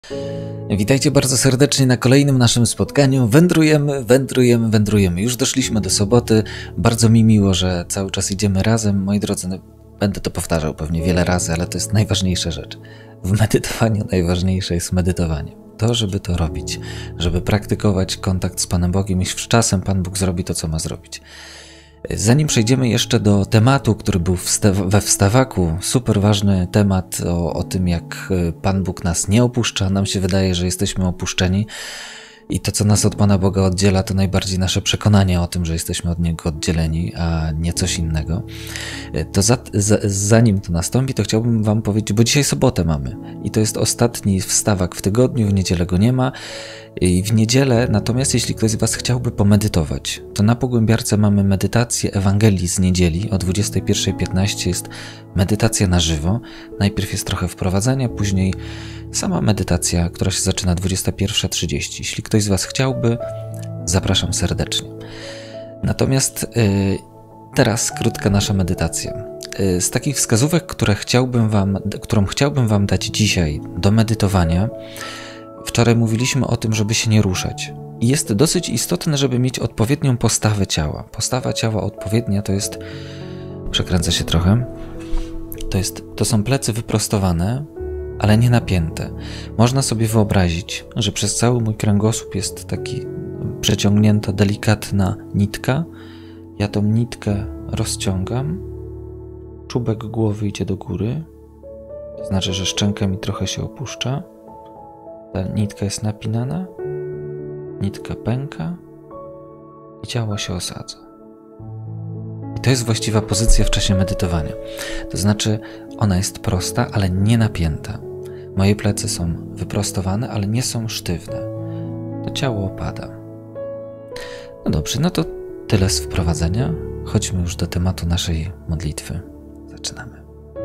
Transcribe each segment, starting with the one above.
Witajcie bardzo serdecznie na kolejnym naszym spotkaniu. Wędrujemy. Już doszliśmy do soboty. Bardzo mi miło, że cały czas idziemy razem. Moi drodzy, będę to powtarzał pewnie wiele razy, ale to jest najważniejsza rzecz. W medytowaniu najważniejsze jest medytowanie. To, żeby to robić, żeby praktykować kontakt z Panem Bogiem i z czasem Pan Bóg zrobi to, co ma zrobić. Zanim przejdziemy jeszcze do tematu, który był we wstawaku, super ważny temat o tym, jak Pan Bóg nas nie opuszcza. Nam się wydaje, że jesteśmy opuszczeni i to, co nas od Pana Boga oddziela, to najbardziej nasze przekonanie o tym, że jesteśmy od Niego oddzieleni, a nie coś innego. To zanim to nastąpi, to chciałbym Wam powiedzieć, bo dzisiaj sobotę mamy i to jest ostatni wstawak w tygodniu, w niedzielę go nie ma. I w niedzielę, natomiast jeśli ktoś z Was chciałby pomedytować, to na Pogłębiarce mamy medytację Ewangelii z niedzieli. O 21:15 jest medytacja na żywo. Najpierw jest trochę wprowadzenia, później sama medytacja, która się zaczyna 21:30. Jeśli ktoś z Was chciałby, zapraszam serdecznie. Natomiast teraz krótka nasza medytacja. Z takich wskazówek, którą chciałbym Wam dać dzisiaj do medytowania, wczoraj mówiliśmy o tym, żeby się nie ruszać. I jest dosyć istotne, żeby mieć odpowiednią postawę ciała. Postawa ciała odpowiednia to jest... Przekręcę się trochę. To są plecy wyprostowane, ale nie napięte. Można sobie wyobrazić, że przez cały mój kręgosłup jest taki przeciągnięta, delikatna nitka. Ja tą nitkę rozciągam. Czubek głowy idzie do góry. To znaczy, że szczęka mi trochę się opuszcza. Ta nitka jest napinana, nitka pęka i ciało się osadza. I to jest właściwa pozycja w czasie medytowania. To znaczy, ona jest prosta, ale nie napięta. Moje plecy są wyprostowane, ale nie są sztywne. To ciało opada. No dobrze, no to tyle z wprowadzenia. Chodźmy już do tematu naszej modlitwy. Zaczynamy.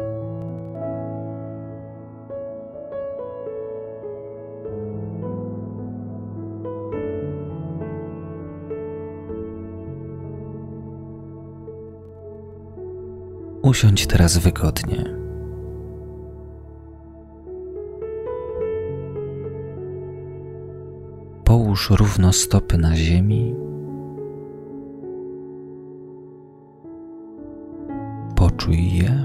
Usiądź teraz wygodnie. Połóż równo stopy na ziemi. Poczuj je.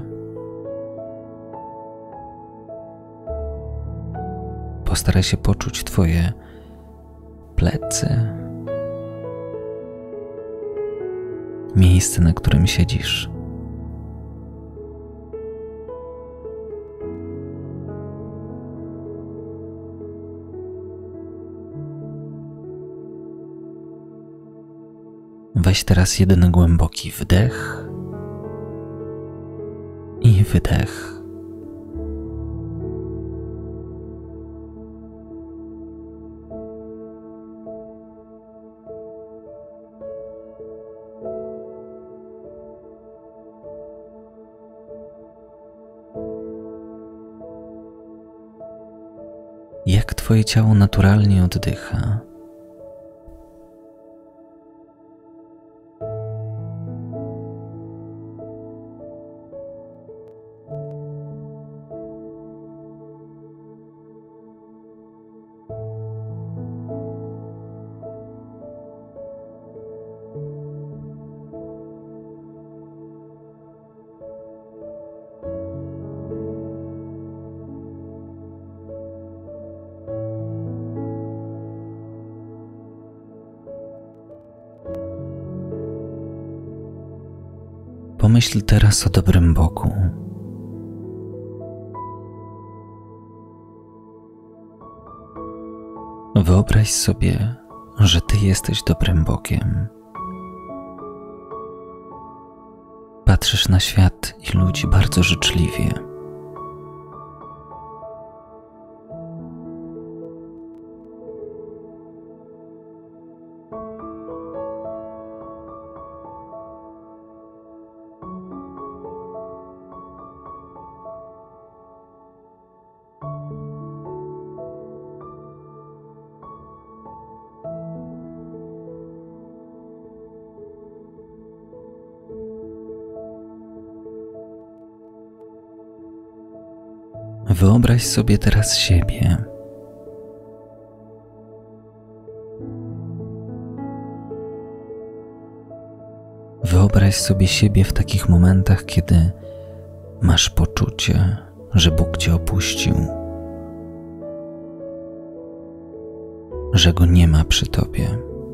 Postaraj się poczuć Twoje plecy. Miejsce, na którym siedzisz. Weź teraz jeden głęboki wdech i wydech. Jak Twoje ciało naturalnie oddycha? Pomyśl teraz o dobrym Bogu. Wyobraź sobie, że Ty jesteś dobrym Bogiem. Patrzysz na świat i ludzi bardzo życzliwie. Wyobraź sobie teraz siebie, Wyobraź sobie siebie w takich momentach, kiedy masz poczucie, że Bóg cię opuścił, że Go nie ma przy tobie.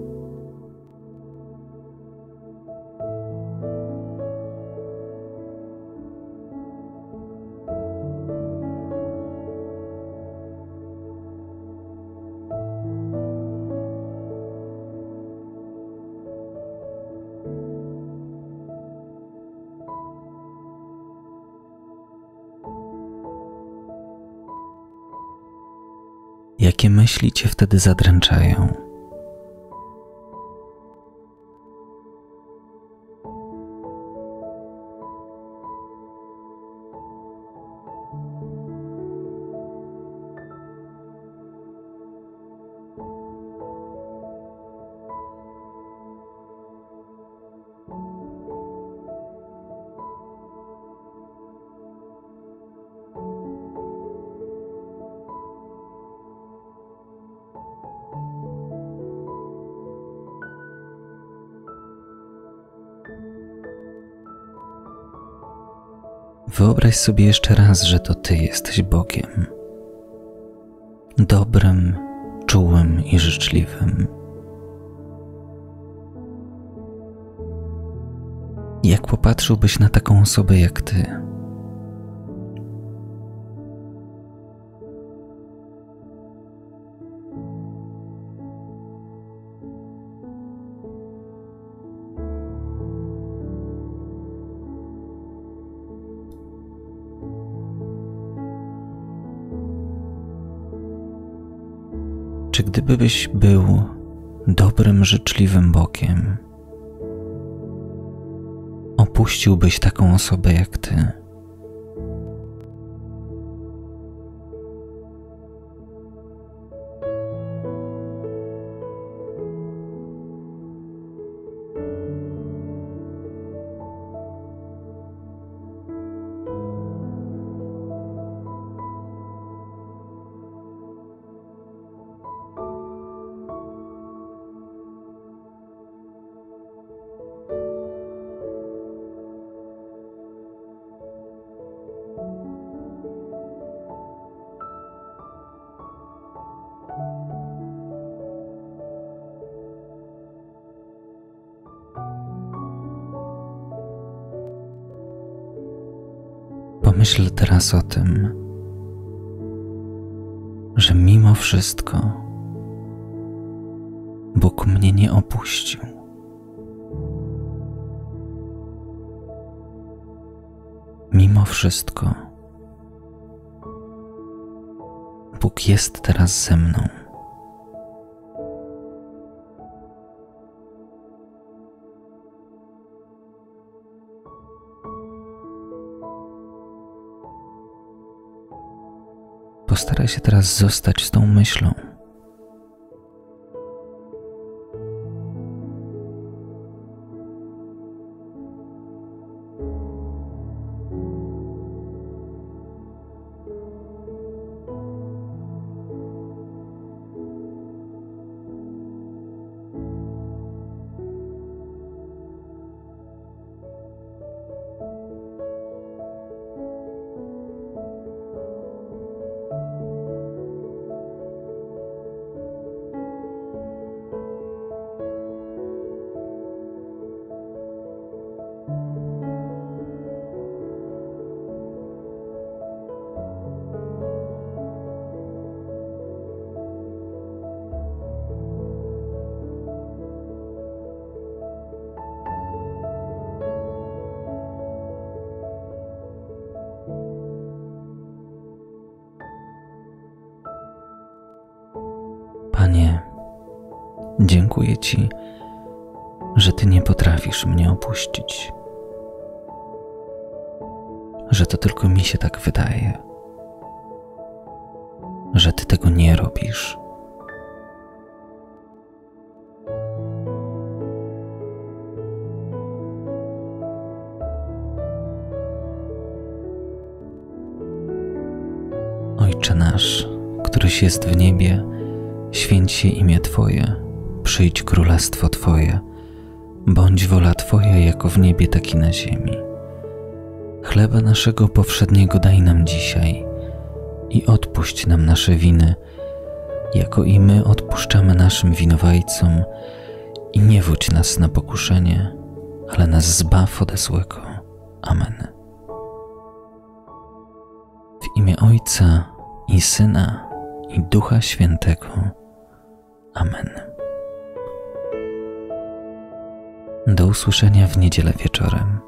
Jakie myśli cię wtedy zadręczają? Wyobraź sobie jeszcze raz, że to Ty jesteś Bogiem. Dobrym, czułym i życzliwym. Jak popatrzyłbyś na taką osobę jak Ty? Czy gdybyś był dobrym, życzliwym Bogiem, opuściłbyś taką osobę jak Ty? Pomyśl teraz o tym, że mimo wszystko Bóg mnie nie opuścił. Mimo wszystko Bóg jest teraz ze mną. Postaraj się teraz zostać z tą myślą. Panie, dziękuję Ci, że Ty nie potrafisz mnie opuścić, że to tylko mi się tak wydaje, że Ty tego nie robisz. Ojcze nasz, któryś jest w niebie, święć się imię Twoje, przyjdź królestwo Twoje, Bądź wola Twoja jako w niebie, tak i na ziemi. Chleba naszego powszedniego daj nam dzisiaj i odpuść nam nasze winy, jako i my odpuszczamy naszym winowajcom, i nie wódź nas na pokuszenie, ale nas zbaw ode złego. Amen. W imię Ojca i Syna i Ducha Świętego. Amen. Do usłyszenia w niedzielę wieczorem.